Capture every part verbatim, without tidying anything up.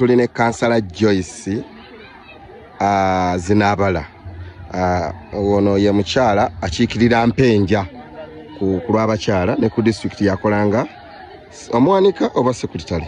tuli ne Kansala Joyce uh, Zinabala uh, ono ye mukyala akiikirira Mpenja ku lw'abakyala ne ku district yakolanga omwanika oba secretary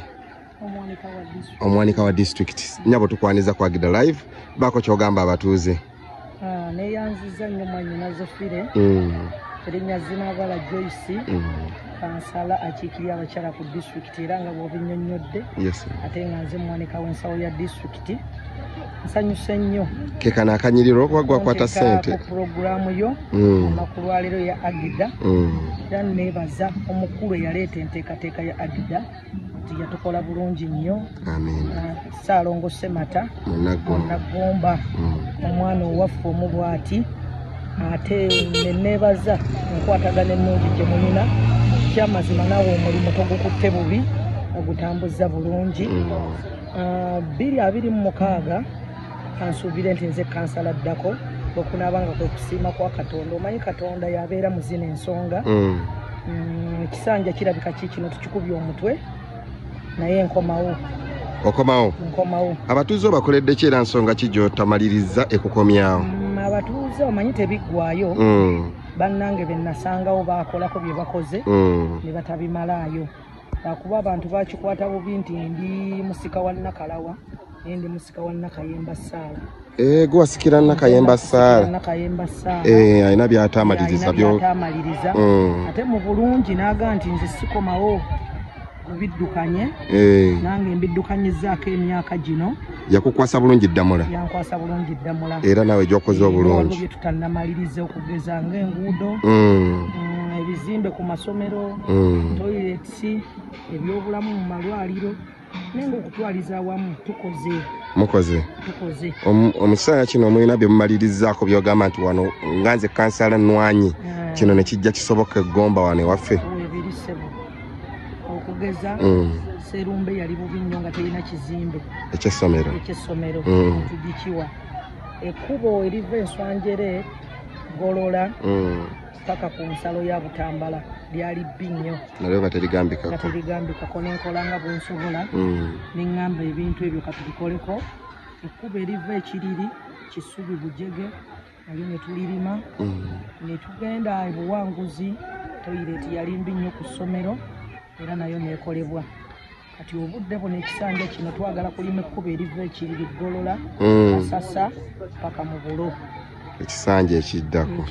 omwanika wa district nyabo tukwaniza kwa Agida Live bako kyogamba abatuuze ah ne yanziza nnyo mwanyinazo fire mm. Erinnya Zinabala Joyce mm. Kansala akiikirira abakyala ku district era nga bw'obinnyonnyodde yes. ate nga nze mwanika w'ensawo ya district nsanyuse nnyo kekana akanyiriro kwagwa kwata sente ku programu yo mm. amakulu alero ya Agida mm. era nebaza omukulu eyaleeta enteekateeka ya Agida nti yatukola bulungi nnyo amen uh, Saalongo Semata Munnagomba mm. omwana owaffe omubwati ate nenebaza enkwatagana ennungi gye mulina kyamazima naawe omulimu togukutte bubi ogutambuza bulungi mm. uh, bbiri abiri mu mukaaga kansuubire nti nze kansala addako okunaabanga kwe kusiima kwa Katonda omanyi Katonda yabeera mu zino ensonga mm. mm, ekisanja kirabika kikino tukikubye omutwe naye nkomawo okomawo nkomawo abatuuze bakoledde ki era nsonga ki gy'otamaliriza ekukomyawo mm, abatuuze omanyi tebiggwayo mm. bannange be nasangawo baakolako bye bakoze mm. ne batabimalayo akuba abantu bakikwata bubi nti ndi musika wa Nakalawa ndi musika wa Nakayemba Saala eh gwe wasikira Nakayemba Saala Nakayemba Saala eh ayina byatamaliriza byo byatamaliriza mm. ate mu bulungi naga nti nze sikomawo kubiddukanye eh nange mbiddukanyizaako emyaka gino yakukwasa bulungi ddamula yankwasa bulungi ddamula era nawe gyokoze obulungi bye tutannamaliriza okugeza ng'enguudo mm. mm, ebizimbe ku masomero mm. toilets ebyobulamu mu malwaliro nenga okutwaliza awamu tukoze mukoze tukoze omukiseera kino mulina bye mumalirizaako byogamba nti wano nga nze kansala Nnwanyi yeah. kino ne kijja kisoboka eggomba wano ewaffe ebirisebo okugeza mm. Serumbe yali bubi nnyo nga terina kizimbe ekyessomero ekyessomero mm. tugikiwa ekkubo eriva enswanjere golola mm. paka ku nsalo ya Butambala lyali bbi nnyo nalyo baterigambikako baterigambikako nenkolanga bwensobola mm. neŋŋamba ebintu ebyo katubikoleko ekkubo eriva ekiriri Kisubi Bujege nalyo ne tulirima mm. ne tugenda ebuwanguzi toyireti yali mbi nnyo ku ssomero era nayo neekolebwa kati obudde buno ekisanja kino twagala kulima ekkubo eriva ekiriri Golola Kasasa paka mu Bulo ekisanja ekiddako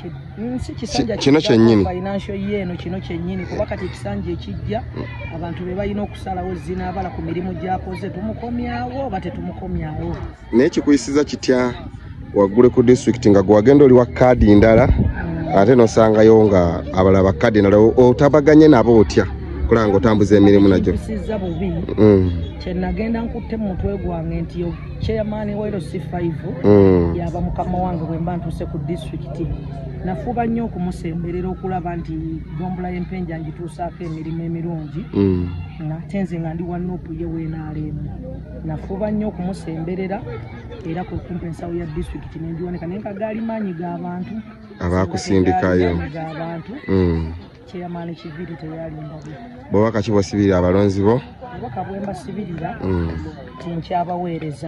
kino kino kyennyini financial yeeno kino kyennyini kuba kati ekisanja ekijja abantu be balina okusalawo Zinabala ku mirimu gyakoze tumukomyawo oba tetumukomyawo naye kikuyisiza kitya waggule ku district nga gwe wagenda oli wa kaadi ndala mm. ate nosangayo nga abalala bakkaadi ndala otabaganye nabo otya kulanga otambuza emirimu najyo kisiza bubi mm. kyenagenda nkutte mu mutwe gwange nti chairman wa L C five mm. yaba mukama wange bwe mba ntuse ku district nafuba nnyo okumusemberera okulaba nti Ggombolola y'Empenja ngituusaako emirimu emirungi mm. ate nze nga ndi wa Nuupu ye weenaaleemu nafuba nnyo okumusemberera era ku kumpa ensawo ya district nendiwoneka naye nga gaali maanyi g'abantu abaakusindikayo g'abantu mm. chairman Kiviri teyalimba bw'obaka kibasibirira abalonzi bo obaka bwe mbasibirira mm. tinkyabaweereza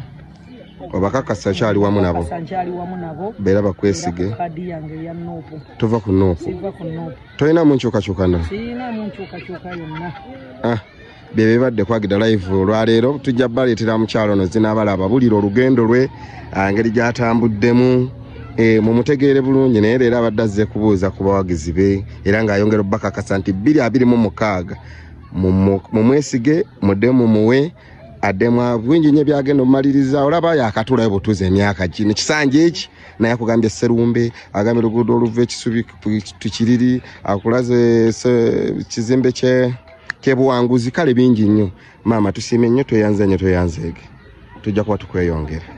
obakakasa kyali wamu nabo kyali wamu nabo beera bakwesige kadi yange ya Nuupu tova ku Nuupu siva ku Nuupu tolina mu nkyukakyukana sirina mu nkyukakyuka yonna ah bye bibadde ku Agida Live olwaleero tujja baleetera mukyalo ono Zinabala ababulira olugendo lwe engeri gy'atambuddemu e mumutegeere bulungi naye era abadde azze kubuuza ku bawagizi be era ng'ayongera obbakakasa nti bbiri abiri mu mukaaga mumwesige muddemu muwe addemu bwingi nnyo byagenda omumaliriza olaba yakatulayo butuuza emyaka gino ekisanja eki naye akugambye Serumbe agambye oluguudo oluva ekisubi tukiriri akulaze kizimbe ky'ebuwanguzi kale bingi nnyo maama tusiime nnyo tweyanze nnyo tweyanzeege tujja kuba tukweyongera